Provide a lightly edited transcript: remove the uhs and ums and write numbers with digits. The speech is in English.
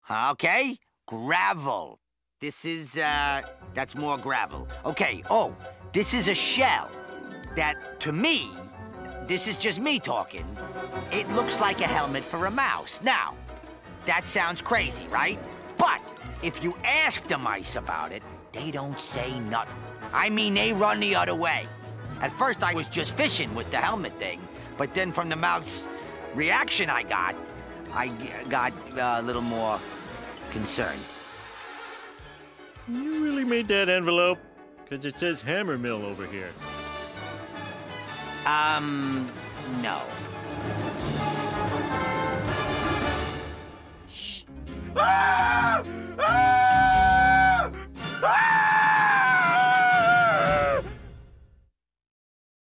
Okay, gravel. This is, that's more gravel. Okay, oh, this is a shell that, to me, this is just me talking, it looks like a helmet for a mouse. Now, that sounds crazy, right? But if you ask the mice about it, they don't say nothing. I mean, they run the other way. At first, I was just fishing with the helmet thing, but then from the mouse reaction I got a little more concerned. You really made that envelope? Because it says hammer mill over here. No. Shh.